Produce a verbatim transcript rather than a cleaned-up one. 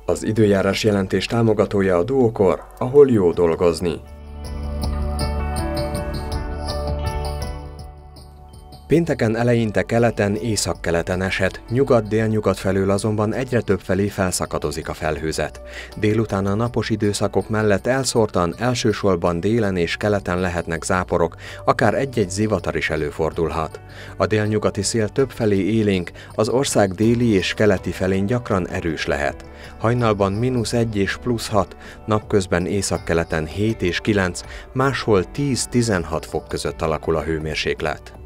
Az időjárás jelentés támogatója a Duokor, ahol jó dolgozni. Pénteken eleinte keleten, északkeleten esett, nyugat-délnyugat felől azonban egyre több felé felszakadozik a felhőzet. Délután a napos időszakok mellett elszórtan, elsősorban délen és keleten lehetnek záporok, akár egy-egy zivatar is előfordulhat. A délnyugati szél többfelé élénk, az ország déli és keleti felén gyakran erős lehet. Hajnalban mínusz egy és plusz hat, napközben északkeleten hét és kilenc, máshol tíz-tizenhat fok között alakul a hőmérséklet.